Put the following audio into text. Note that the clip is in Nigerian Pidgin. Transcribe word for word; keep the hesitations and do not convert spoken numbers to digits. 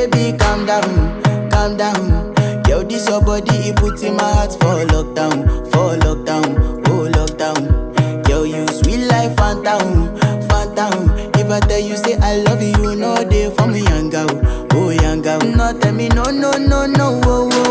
baby, calm down, calm down. Yo, this your body, it puts in my heart for lockdown, for lockdown, oh lockdown. Yo, you sweet life, phantom, phantom. If I tell you say I love you, no day for me, young girl, oh young girl. No tell me no, no, no, no, oh, oh.